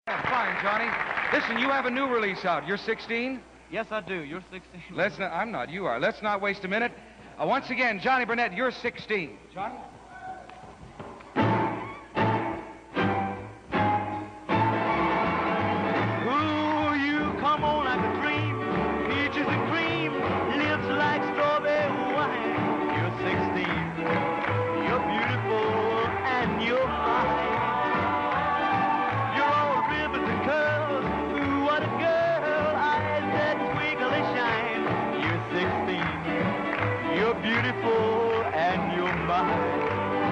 Yeah, fine, Johnny. Listen, you have a new release out. You're 16? Yes, I do. You're 16. Let's not, I'm not. You are. Let's not waste a minute. Once again, Johnny Burnette, you're 16. Johnny? Ooh, you come on like a dream. Peaches and cream, lips like strawberry wine. You're 16. You're beautiful and you're fine. You're all ribbons and curls. Ooh, what a girl. Eyes that twinkle and shine. You're 16. You're beautiful and you're mine.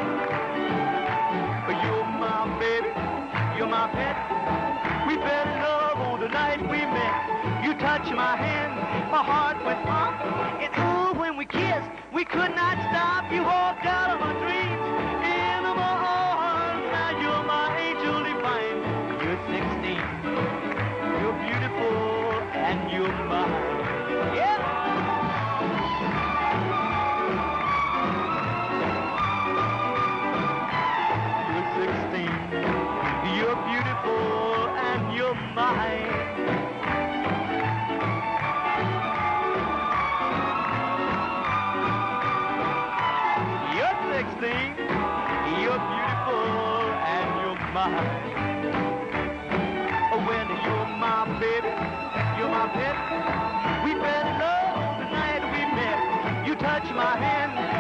You're my baby. You're my pet. We fell in love on the night we met. You touched my hand, my heart went pump. And ooh, when we kissed, we could not stop. You walked out of my dreams, into my arms. Now you're my angel divine. You're 16. You're beautiful and you're mine. Yeah. You're 16. You're beautiful and you're mine. You're 16. You're beautiful and you're mine. When you're my baby, you're my pet. We fell in love the night we met. You touched my hand,